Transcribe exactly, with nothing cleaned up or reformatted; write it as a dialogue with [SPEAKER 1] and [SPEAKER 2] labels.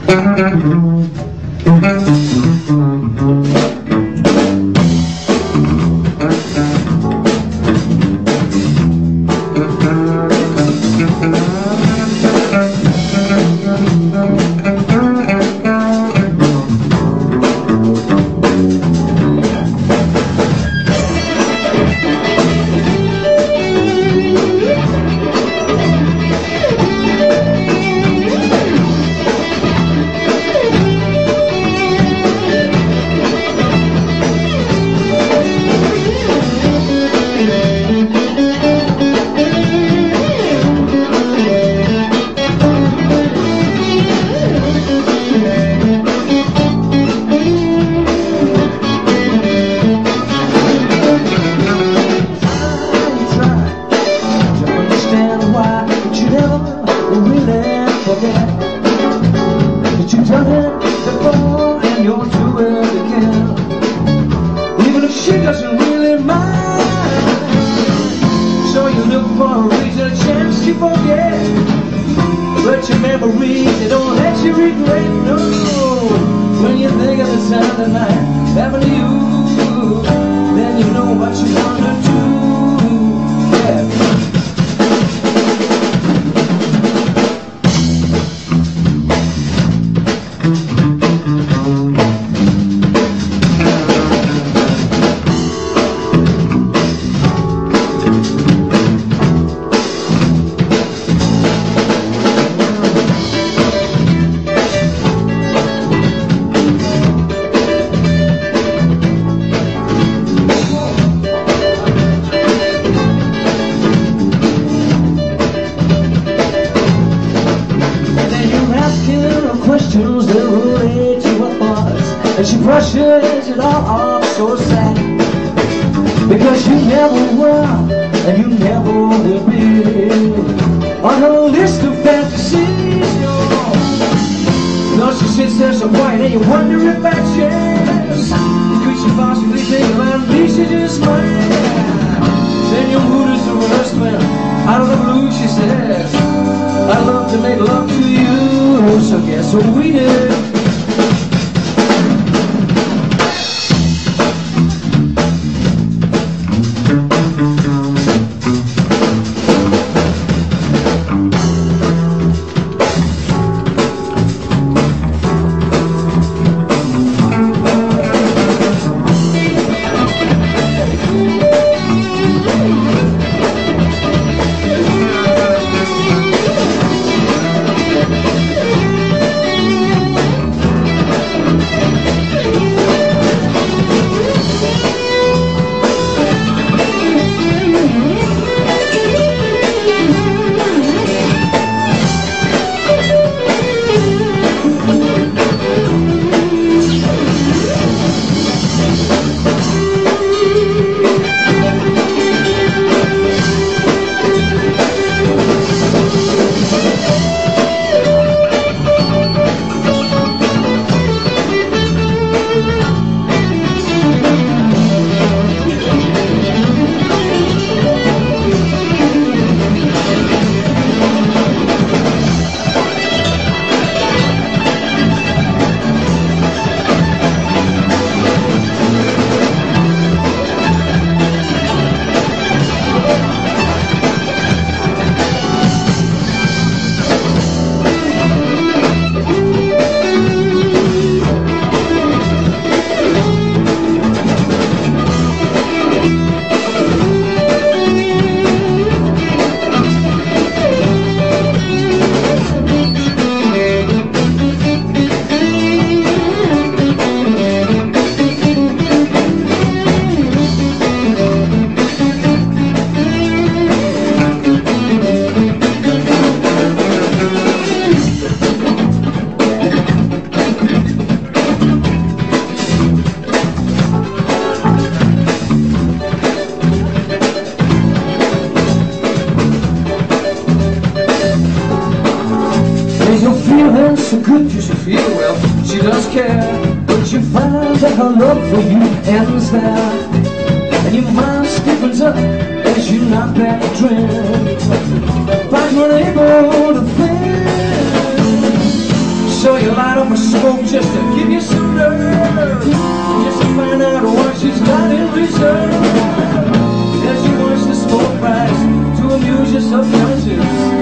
[SPEAKER 1] But you've done it before and you'll do it again. Even if she doesn't really mind, so you look for a reason, a chance to forget. But your memories, they don't let you regret, no. When you think of the time that might happen to you, then you know what you want to do. Yeah. Questions that relate to her thoughts, and she brushes it all off so sad, because you never were and you never will be on her list of fantasies. No, no, she sits there so quiet and you wonder if by chance could she possibly think about me? She just might. Then your mood is the worst when out of the blue she says, I'd love to make love to you. So guess what we did? Feeling so good you should feel well. She does care, but you find that her love for you ends there, and your mind stiffens up as you knock back the trend. But you're able to think, so you light up smoke just to give you some nerve, just to find out what she's got in reserve. Yeah, she wants to smoke fast to amuse your subconscious.